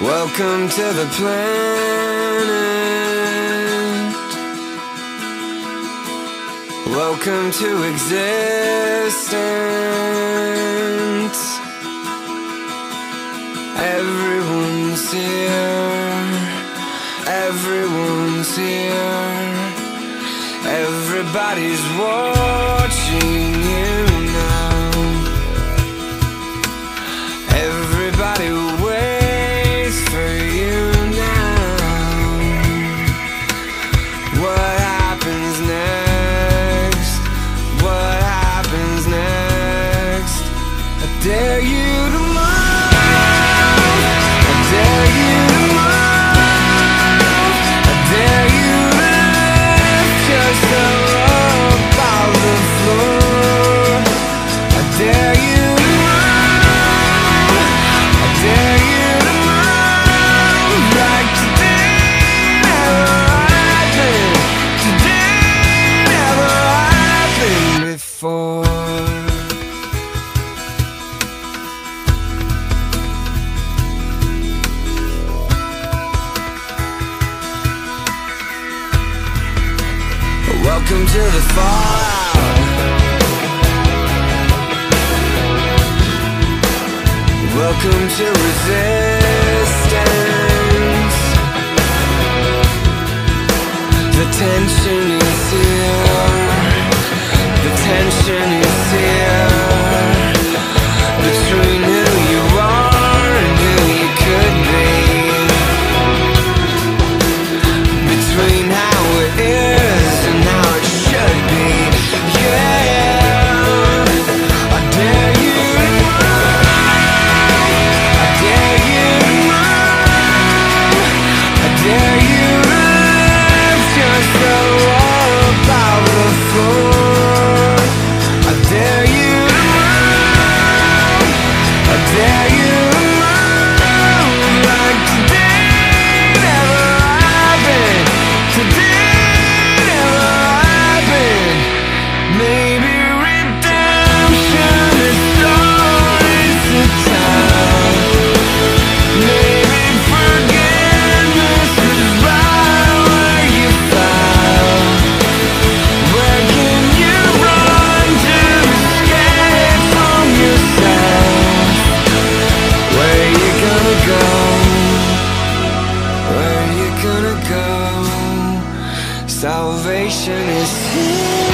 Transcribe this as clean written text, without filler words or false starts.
Welcome to the planet. Welcome to existence. Everyone's here. Everyone's here. Everybody's watching you now. Everybody waits for you now. What happens next? What happens next? I dare you to move. I dare you to move. I dare you to lift yourself up off the floor. I dare you to move. I dare you to move like today never happened. Today never happened before. Welcome to the fallout. Welcome to resistance. The tension is here. The tension is here. Between who you are and who you could be. Between how it is and how it should be. Yeah, I dare you to move. I dare you to move. I dare you to lift yourself up out of the floor. I dare you to move. I dare you to move like today never happened. Today never happened. Maybe redemption is always the time. Maybe forgiveness is right where you fell. Where can you run to escape from yourself? Where you gonna go? Where you gonna go? Salvation is here.